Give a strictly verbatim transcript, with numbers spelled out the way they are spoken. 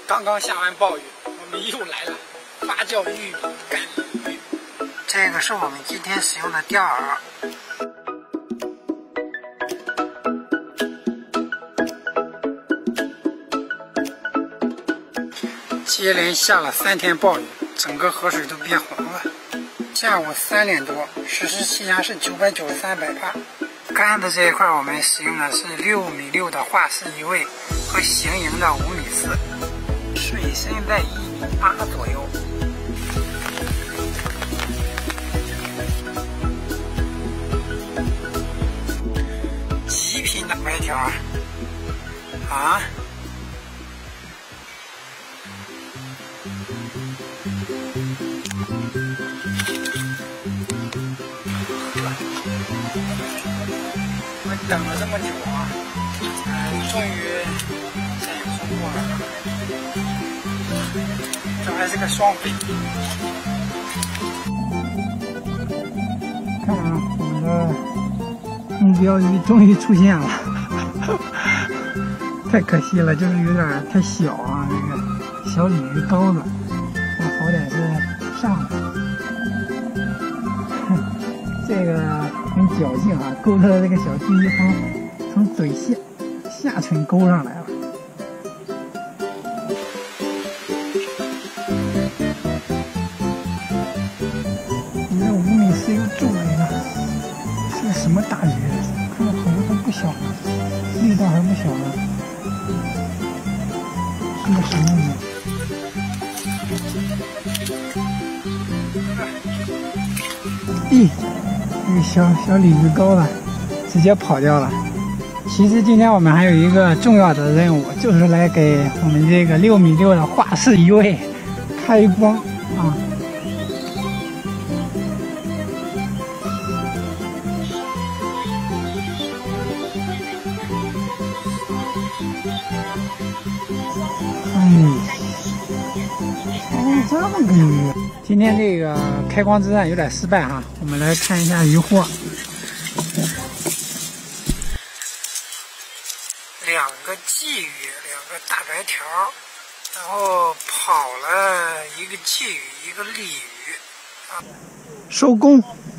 刚刚下完暴雨，我们又来了发酵玉米干鱼。这个是我们今天使用的钓饵。接连下了三天暴雨，整个河水都变黄了。下午三点多，实时气压是九百九十三百帕。干的这一块我们使用的是六米六的华氏一位和行营的五米四，水深在一米八左右。极品大白条啊！我等了这么久啊，哎，终于才有收获了。这还是个双飞。看啊，我们的目标鱼终于出现了，太可惜了，就是有点太小啊，这个小鲤鱼钩子，那好歹是上来。这个很侥幸啊，勾着这个小鲫鱼从从嘴下下唇勾上来了。你这五米四又中了一个，是个什么大鱼？看着好像还不小，力道还不小呢。是个什么鱼？咦？这个小小鲤鱼钩了，直接跑掉了。其实今天我们还有一个重要的任务，就是来给我们这个六米六的华氏一位开光啊！哎，哦，这么个鱼。今天这个开光之战有点失败哈，我们来看一下渔获。两个鲫鱼，两个大白条，然后跑了一个鲫鱼，一个鲤鱼。啊，收工。